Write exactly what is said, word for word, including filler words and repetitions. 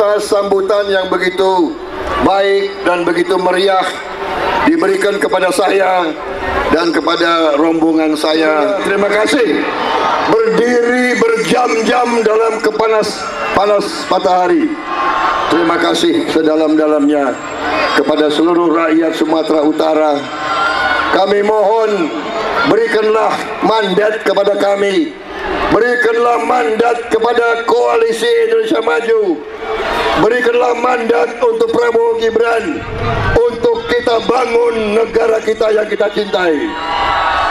atas sambutan yang begitu baik dan begitu meriah diberikan kepada saya dan kepada rombongan saya. Terima kasih. Berdiri berjam-jam dalam kepanas panas matahari. Terima kasih sedalam-dalamnya kepada seluruh rakyat Sumatera Utara. Kami mohon, berikanlah mandat kepada kami, berikanlah mandat kepada Koalisi Indonesia Maju, berikanlah mandat untuk Prabowo Gibran untuk kita bangun negara kita yang kita cintai.